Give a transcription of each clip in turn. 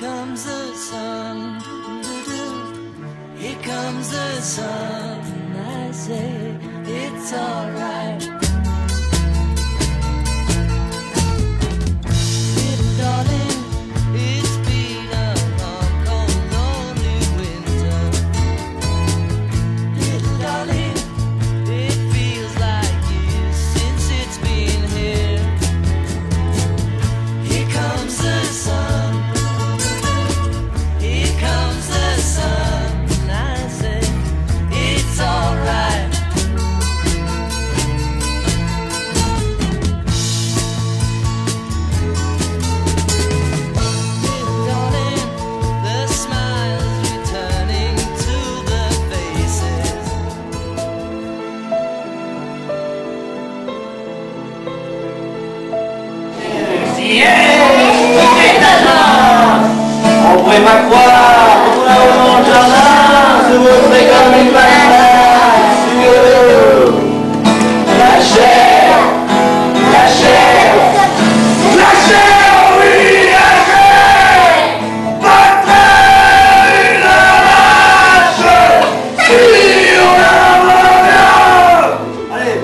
comes the sun, here comes the sun. I say it's alright. Little darling, it's been a long, cold, lonely winter. Little darling, it feels like years since it's been here. Here comes the sun, here comes the sun. I say it's alright. Little darling, the smiles returning to the faces. On pourrait pas croire, on a au long jardin, se montrer comme une banane sur la chair, la chair, la chair, oui, la chair, pas une vache, si on la voit bien. Allez,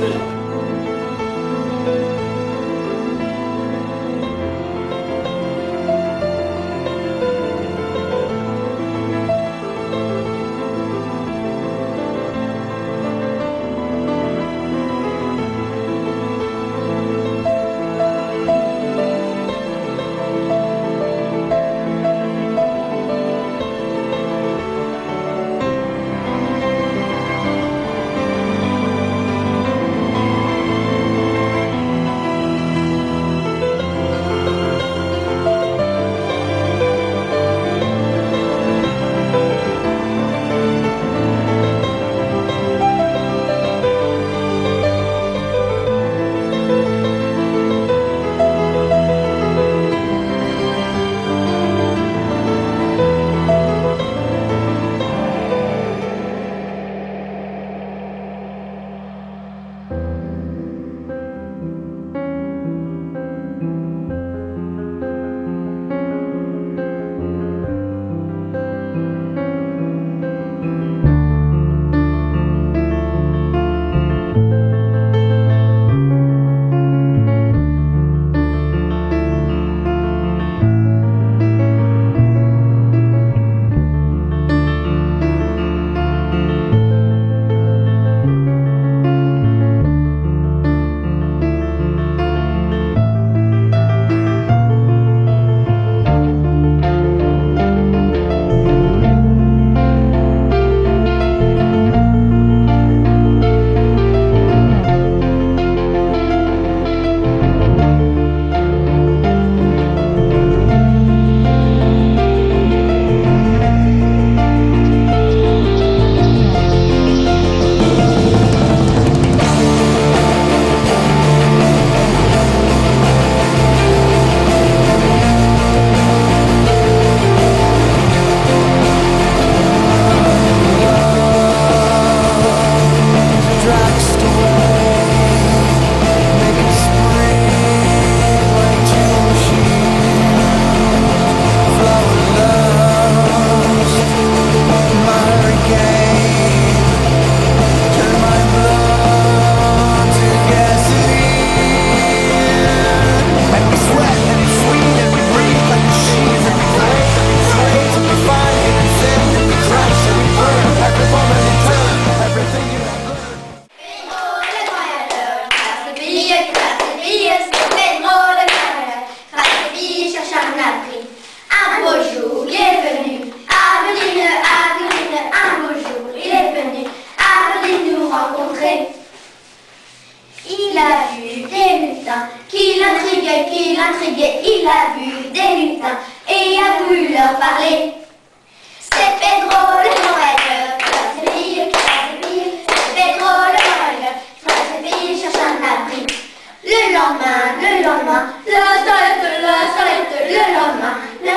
il a vu des lutins et a voulu leur parler. C'est Pedro le Noël, classe fille, c'est Pedro le Noël, classe fille, cherche un abri. Le lendemain, la s'arrête, le lendemain, la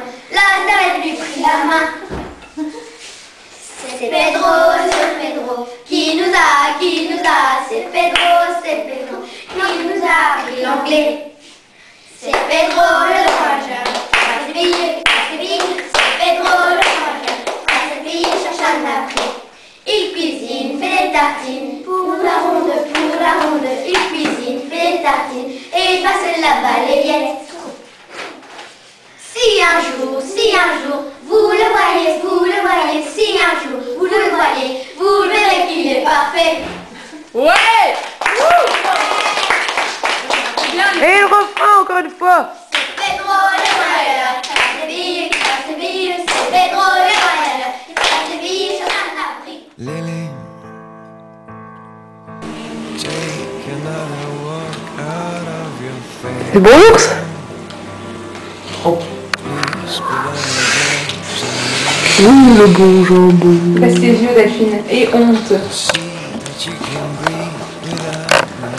s'arrête lui prit la main. C'est Pedro qui nous a, c'est Pedro qui nous a appris l'anglais. C'est Pedro le rageur, si un jour, vous le voyez, si un jour, vous le voyez, vous verrez qu'il est parfait. Ouais. Et le refrain encore une fois. C'est drôle le voyageur, qui passe les billes, c'est drôle le voyageur, qui passe les billes sur un abri. Lily, take another walk out of your face. C'est bon l'ours. Le bon jambon. Baisse tes yeux, Delphine. Et honte. See that you can breathe without no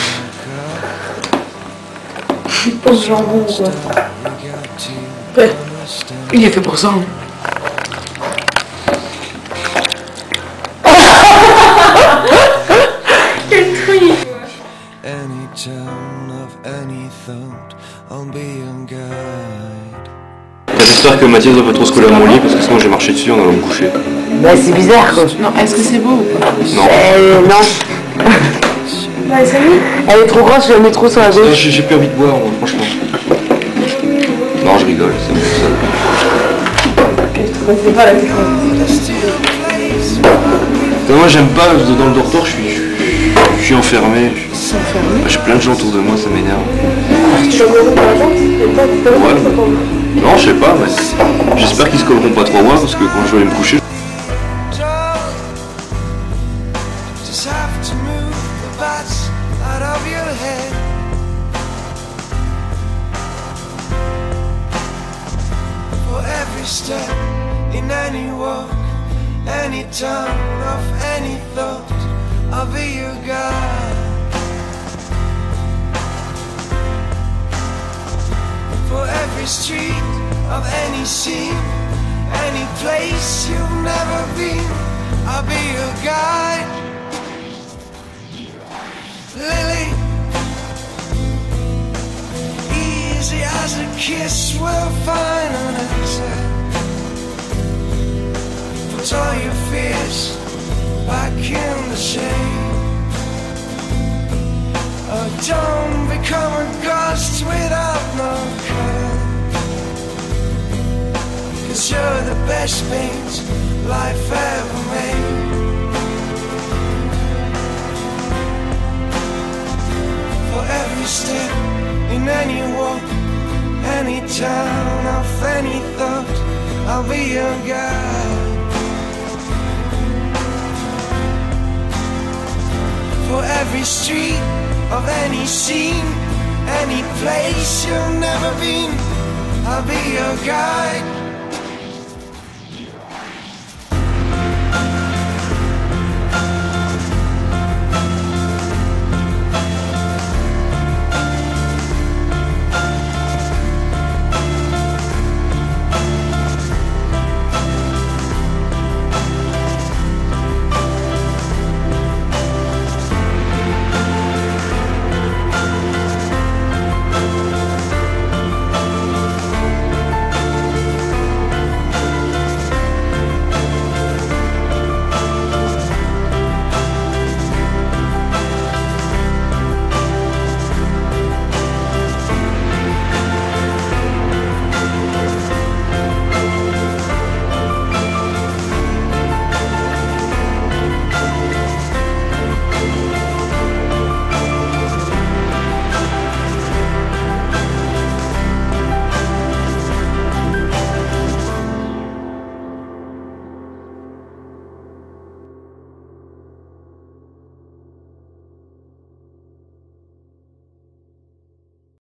backup. Il pose jambon quoi. You got to understand. Il est fait pour ça. Hein. Quel truc. Any town of any thought, I'll be your guide. J'espère que Mathias va pas trop se coller à mon lit parce que sinon j'ai marché dessus en allant me coucher. Bah c'est bizarre quoi. Non, est-ce que c'est beau ou pas? Non. Non. Ouais, c'est lui. Elle est trop grosse, je la mets trop sur la Putain, gauche. j'ai plus envie de boire, moi, franchement. Non, je rigole, c'est bon ça. C'est pas la technique. Putain, moi j'aime pas, dans le dortoir je suis enfermé. J'ai plein de gens autour de moi, ça m'énerve. Ouais. Non, je sais pas, mais j'espère qu'ils se colleront pas trop moi parce que quand je vais aller me coucher. Just have to move the bats out of your head. For every step in any walk, any turn of any thought, I'll be your guide. For every street of any scene, any place you've never been, I'll be your guide. Lily, easy as a kiss, we'll find an answer. Put all your fears back in the shade. Oh, don't become a ghost without no color. 'Cause you're the best paint life ever made. For every step in any walk, any town of any thought, I'll be your guide. For every street of any scene, any place you've never been, I'll be your guide.